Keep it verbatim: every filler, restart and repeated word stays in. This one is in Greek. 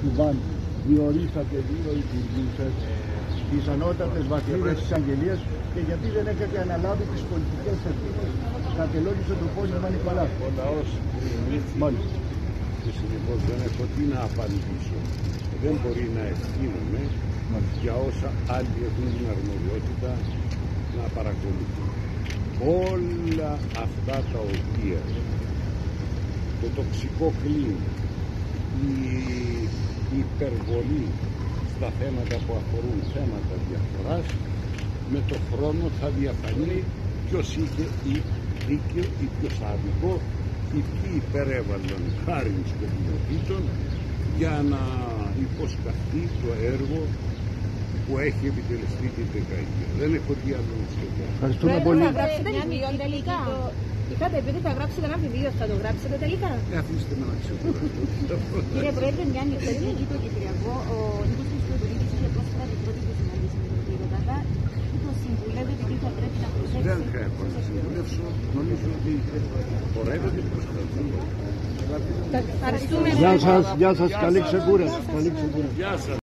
Σουβάν διορίσατε δύο υπουργούς τις ανώτατες βαθμίδες της Αγγελίας και γιατί δεν έχετε αναλάβει τις πολιτικές ευθύνες, κατελόγησε το πόνημα Νικολάκη. Ο λαός Μάλιστα. και συνεπώς δεν έχω τι να απαντήσω. Δεν μπορεί να ευθύνομαι για όσα άλλοι έχουν την αρμοδιότητα να παρακολουθούν. Όλα αυτά τα οποία το τοξικό κλίμα, η υπερβολή στα θέματα που αφορούν θέματα διαφοράς, με το χρόνο θα διαφανεί ποιος είχε ή δίκαιο ή ποιος άδικο, ή ποιοι υπερέβαλαν χάρη σκοπιμοτήτων για να υποσκαφτεί το έργο που έχει επιτελεστεί την δεκαετία. Δεν έχω τι άλλο να σχεδιάσω. Ευχαριστούμε πολύ. Θα γράψετε βιβλίο τελικά. Είχατε πει ότι θα γράψετε ένα βιβλίο, θα το γράψετε τελικά. Ε, αφήστε με να ξεκουραστώ. Κύριε Πρόεδρε, μια νυχτερινή το Κυπριακό, ο Νίκος Χριστοδουλίδης είχε πρόσφατα την πρώτη του συναντήση με τον κύριο Τάτα. Του συμβουλεύεται τι θα πρέπει να προσέξει. Δεν έχω να συμβουλεύσω. Νομίζω ότι πορεύεται προς τα δυο. Ευχαριστούμε. Γεια σας, γεια σας, καλή ξεκούραση. Καλή ξεκούραση. Γεια σας.